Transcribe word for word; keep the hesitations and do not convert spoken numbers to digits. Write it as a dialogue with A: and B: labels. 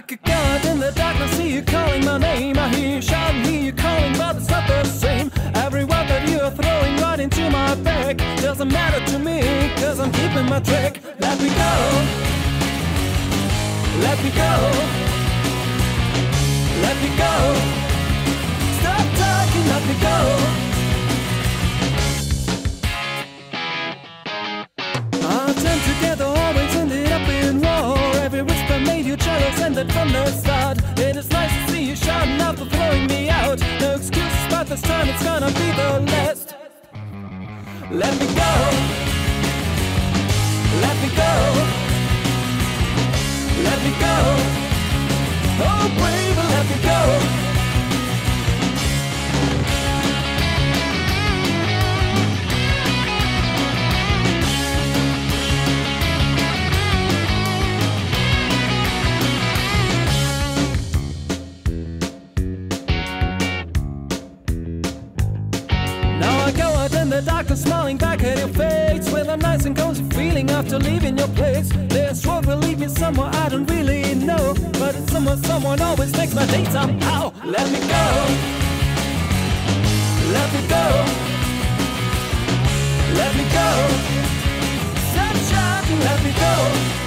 A: could go out in the dark and see you calling my name. I hear you shouting, hear you calling, but it's not the same. Every word that you are throwing right into my back doesn't matter to me, cause I'm keeping my track. Let me go, let me go, let me go. Stop talking, let me go. Our time together always ended up in war. Every whisper made you jealous, and that from the start. It is nice to see you shouting out for throwing me out. No excuses, but this time it's gonna be the last. Let me go, let me go, let me go. Oh baby, let me go. In the darkness, smiling back at your face with a nice and cozy feeling after leaving your place. This road will lead me somewhere I don't really know, but it's somewhere someone always makes my day somehow. Let me go, let me go, let me go. Stop shouting, let me go.